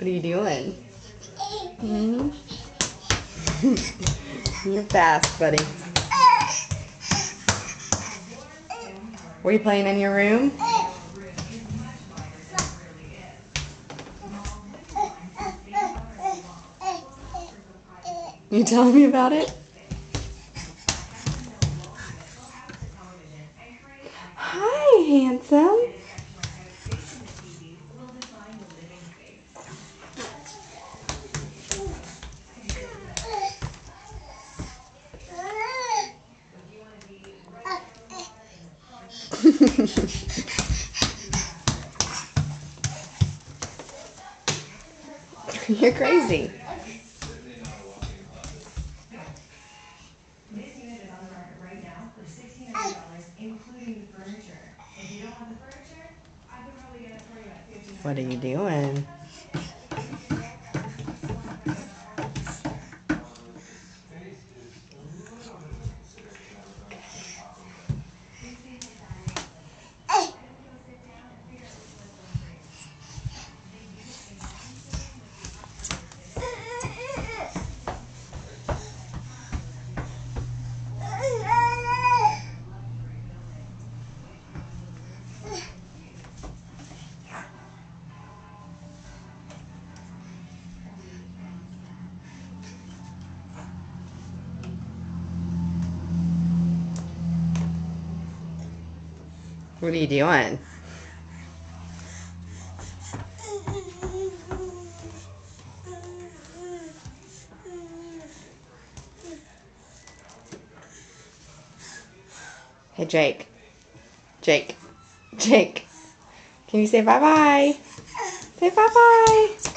What are you doing? Hmm? You're fast, buddy. Were you playing in your room? You telling me about it? Hi, handsome. You're crazy. This unit is on the market right now for $1,600, including the furniture. If you don't have the furniture, I could probably get it for you at $1,500. What are you doing? What are you doing? Hey, Jake. Jake. Jake. Can you say bye-bye? Say bye-bye.